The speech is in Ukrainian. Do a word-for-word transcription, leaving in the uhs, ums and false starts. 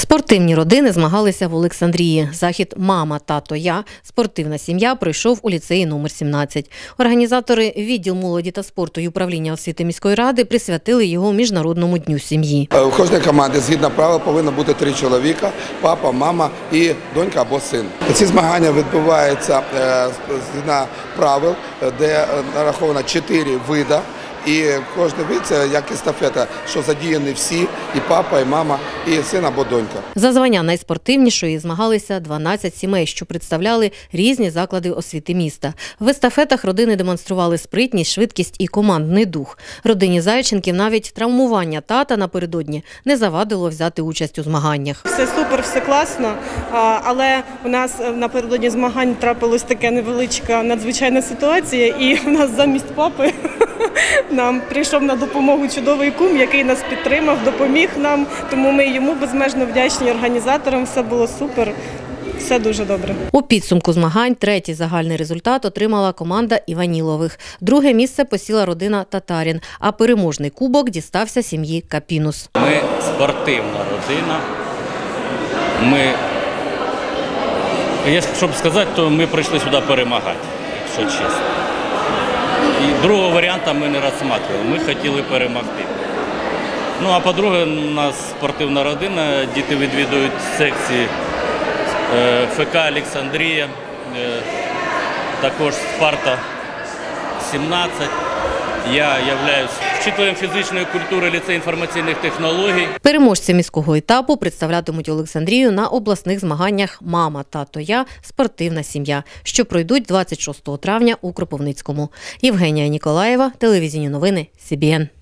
Спортивні родини змагалися в Олександрії. Захід «Мама, тато, я. Спортивна сім'я» пройшов у ліцеї номер сімнадцять. Організатори відділ молоді та спорту і управління освіти міської ради присвятили його Міжнародному дню сім'ї. У кожній команді згідно правил повинно бути три чоловіка – папа, мама і донька або син. Ці змагання відбуваються згідно правил, де нараховано чотири види. І кожен вид – це як естафета, що задіяні всі – і папа, і мама, і син або донька. За звання найспортивнішої змагалися дванадцять сімей, що представляли різні заклади освіти міста. В естафетах родини демонстрували спритність, швидкість і командний дух. Родині Зайченків навіть травмування тата напередодні не завадило взяти участь у змаганнях. Все супер, все класно, але у нас напередодні змагань трапилась така невеличка надзвичайна ситуація, і у нас замість папи нам прийшов на допомогу чудовий кум, який нас підтримав, допоміг нам, тому ми йому безмежно вдячні організаторам, все було супер, все дуже добре. У підсумку змагань третій загальний результат отримала команда Іванілових. Друге місце посіла родина Татарін, а переможний кубок дістався сім'ї Капінус. Ми спортивна родина, ми, щоб сказати, то ми прийшли сюди перемагати, якщо чесно. І другого варіанту ми не розглядали, ми хотіли перемогти. Ну, а по-друге, у нас спортивна родина, діти відвідують секції ФК «Олександрія», також «Спарта сімнадцять». Я являюсь вчителем фізичної культури ліцею інформаційних технологій. Переможці міського етапу представлятимуть Олександрію на обласних змаганнях «Мама, тато, я. Спортивна сім'я», що пройдуть двадцять шостого травня у Кропивницькому. Євгенія Ніколаєва, телевізійні новини, Сі Бі Ен.